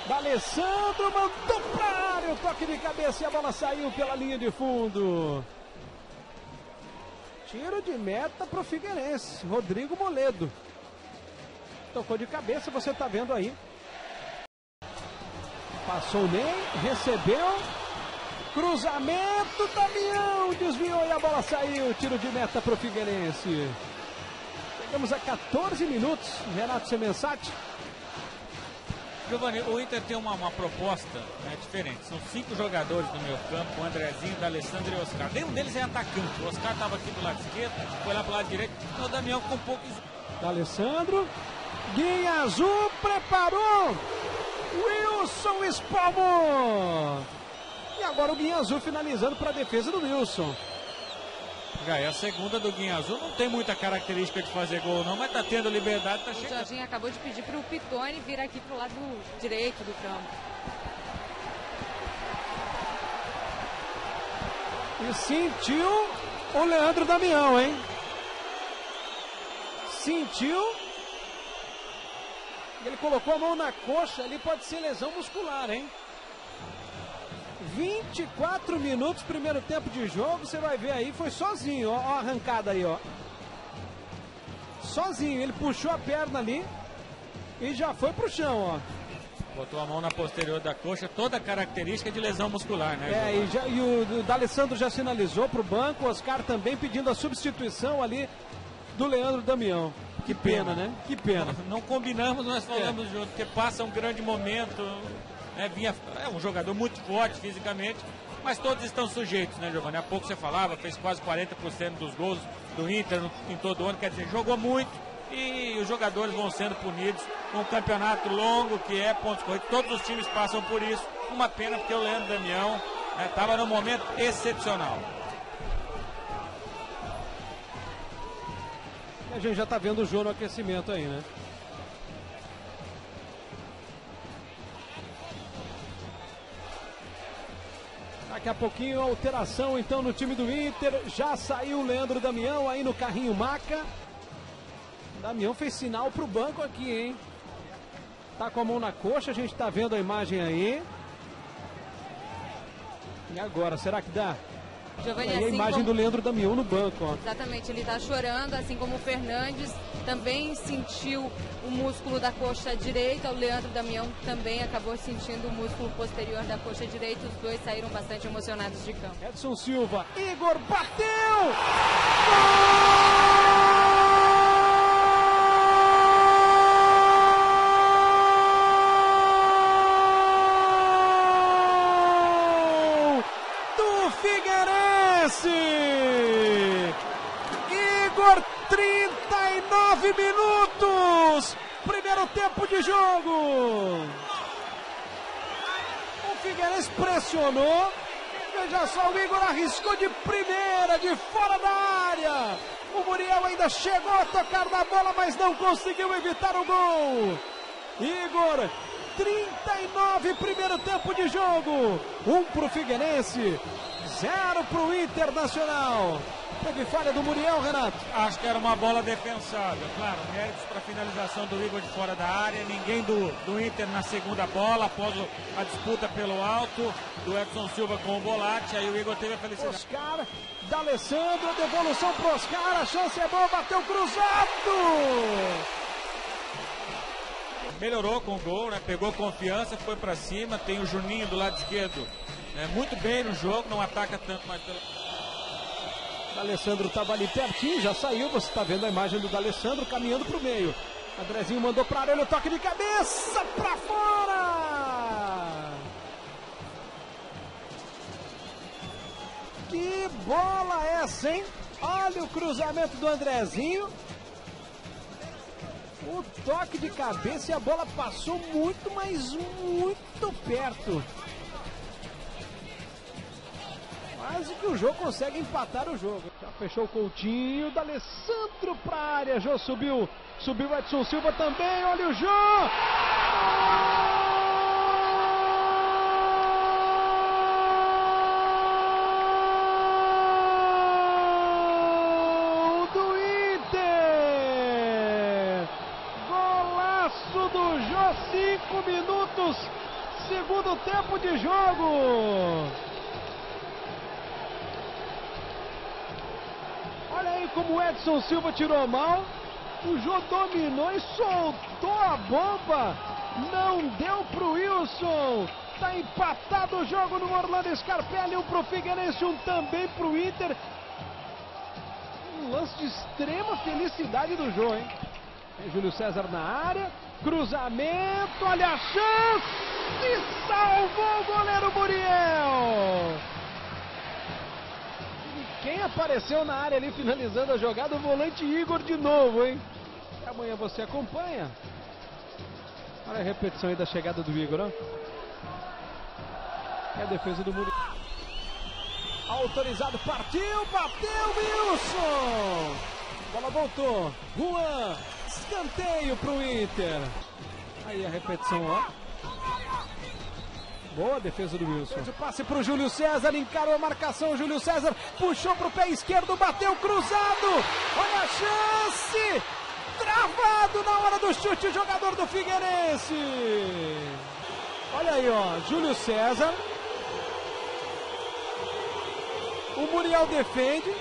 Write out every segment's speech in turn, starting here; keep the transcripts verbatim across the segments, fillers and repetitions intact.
D'Alessandro mandou pra área, o toque de cabeça e a bola saiu pela linha de fundo. Tiro de meta pro Figueirense, Rodrigo Moledo. Tocou de cabeça, você tá vendo aí. Passou o Ney, recebeu. Cruzamento, Damião desviou e a bola saiu. Tiro de meta pro Figueirense. Chegamos a quatorze minutos. Renato Semensati. Giovanni, o Inter tem uma, uma proposta, né, diferente. São cinco jogadores no meio campo, o Andrezinho, D'Alessandro e o Oscar. Nenhum deles é atacante. O Oscar estava aqui do lado esquerdo, foi lá pro lado direito. Então o Damião com um pouco... D'Alessandro, Guinha Azul, preparou. Wilson espalmou. E agora o Guinha Azul finalizando para a defesa do Wilson. Já é a segunda do Guinha Azul, não tem muita característica de fazer gol não, mas tá tendo liberdade, tá o chegando. O Jorginho acabou de pedir para o Pitone vir aqui pro lado direito do campo. E sentiu o Leandro Damião, hein? Sentiu. Ele colocou a mão na coxa, ali pode ser lesão muscular, hein? vinte e quatro minutos, primeiro tempo de jogo, você vai ver aí, foi sozinho, ó, ó a arrancada aí, ó. Sozinho, ele puxou a perna ali e já foi pro chão, ó. Botou a mão na posterior da coxa, toda a característica de lesão muscular, né? É, e, já, e o, o D'Alessandro já sinalizou pro banco, o Oscar também pedindo a substituição ali do Leandro Damião. Que pena, né? Que pena. Não, não combinamos, nós falamos é. junto, porque passa um grande momento... É, vinha, é um jogador muito forte fisicamente, mas todos estão sujeitos, né, Giovanni? Há pouco você falava, fez quase quarenta por cento dos gols do Inter no, em todo o ano, quer dizer, jogou muito e os jogadores vão sendo punidos. Um campeonato longo que é pontos corridos, todos os times passam por isso. Uma pena porque o Leandro Damião estava, né, num momento excepcional. A gente já está vendo o jogo no aquecimento aí, né? Daqui a pouquinho, alteração então no time do Inter. Já saiu o Leandro Damião aí no carrinho maca. Damião fez sinal pro banco aqui, hein? Tá com a mão na coxa, a gente tá vendo a imagem aí. E agora, será que dá? Giovanni, aí a assim imagem como... do Leandro Damião no banco, ó. Exatamente, ele tá chorando, assim como o Fernandes também sentiu o músculo da coxa direita, o Leandro Damião também acabou sentindo o músculo posterior da coxa direita, os dois saíram bastante emocionados de campo. Edson Silva, Igor bateu! Gol! Figueirense! Igor, trinta e nove minutos! Primeiro tempo de jogo! O Figueirense pressionou. Veja só, o Igor arriscou de primeira, de fora da área. O Muriel ainda chegou a tocar na bola, mas não conseguiu evitar o gol. Igor, trinta e nove, primeiro tempo de jogo. Um pro Figueirense, zero pro Internacional. Teve falha do Muriel, Renato? Acho que era uma bola defensável. Claro, méritos para a finalização do Igor de fora da área. Ninguém do, do Inter na segunda bola, após a disputa pelo alto do Edson Silva com o Bolatti. Aí o Igor teve a felicidade. Oscar, D'Alessandro, a devolução pro Oscar. A chance é boa, bateu cruzado. Melhorou com o gol, né? Pegou confiança, foi para cima. Tem o Juninho do lado esquerdo, né? Muito bem no jogo, não ataca tanto mais pela... D'Alessandro estava ali pertinho, já saiu, você está vendo a imagem do D'Alessandro caminhando para o meio. Andrezinho mandou para a área, o toque de cabeça para fora! Que bola essa, hein? Olha o cruzamento do Andrezinho. O toque de cabeça e a bola passou muito, mas muito perto. Quase que o jogo consegue empatar o jogo. Já fechou o Coutinho, D'Alessandro para a área. Jô subiu, subiu o Edson Silva também. Olha o Jô! Gol do Inter! Golaço do Jô, cinco minutos. minutos, segundo tempo de jogo. Olha aí como o Edson Silva tirou mal. O Jô dominou e soltou a bomba. Não deu pro Wilson. Tá empatado o jogo no Orlando Scarpelli. Um pro Figueirense, um também pro Inter. Um lance de extrema felicidade do Jô, hein? Tem Júlio César na área. Cruzamento. Olha a chance. Salvou o goleiro Muriel. Quem apareceu na área ali finalizando a jogada? O volante Igor de novo, hein? E amanhã você acompanha. Olha a repetição aí da chegada do Igor, ó. É a defesa do Muriel. Autorizado, partiu, bateu, Wilson! Bola voltou, Juan, escanteio pro Inter. Aí a repetição, ó. Boa defesa do Wilson. Fez o passe pro Júlio César, encarou a marcação, Júlio César puxou pro pé esquerdo, bateu cruzado. Olha a chance! Travado na hora do chute o jogador do Figueirense. Olha aí, ó, Júlio César. O Muriel defende.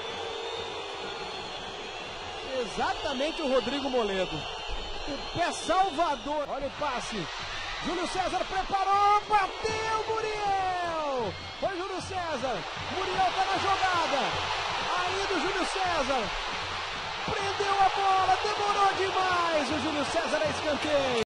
Exatamente o Rodrigo Moledo. O pé salvador. Olha o passe. Júlio César preparou, bateu Muriel. Foi Júlio César. Muriel tá na jogada. Aí do Júlio César. Prendeu a bola, demorou demais. O Júlio César é escanteio.